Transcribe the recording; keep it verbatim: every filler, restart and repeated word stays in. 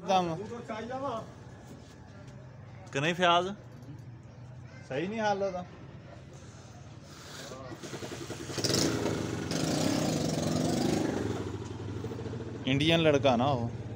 दम कि नहीं फयाज सही नहीं हाल होता इंडियन लड़का ना हो।